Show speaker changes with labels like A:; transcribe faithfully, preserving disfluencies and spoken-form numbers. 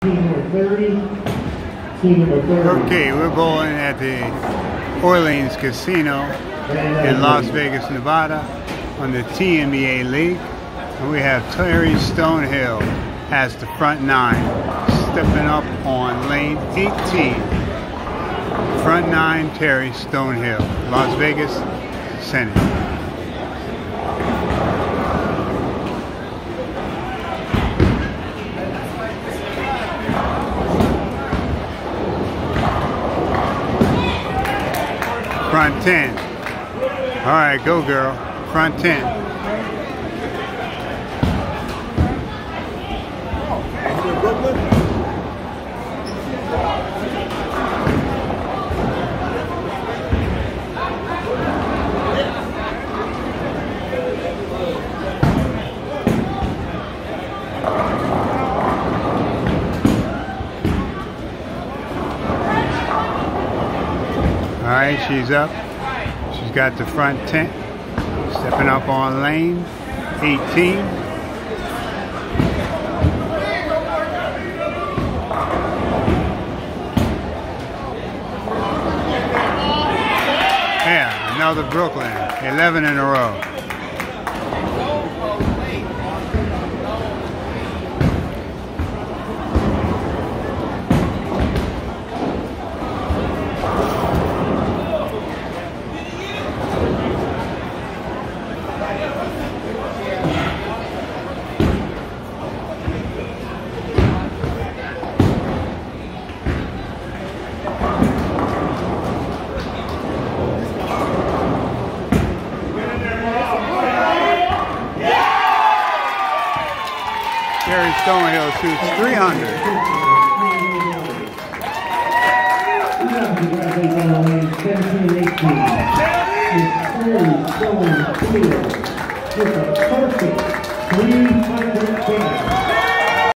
A: Okay, we're bowling at the Orleans Casino in Las Vegas, Nevada on the T N B A League. And we have Terri Stonehill as the front nine, stepping up on lane eighteen. Front nine, Terri Stonehill, Las Vegas, Senate. Front ten. All right, go girl. Front ten. All right, she's up. She's got the front ten. Stepping up on lane eighteen. Yeah, another Brooklyn. eleven in a row. Terri Stonehill shoots three hundred.
B: Terri Stonehill with a perfect three hundred game.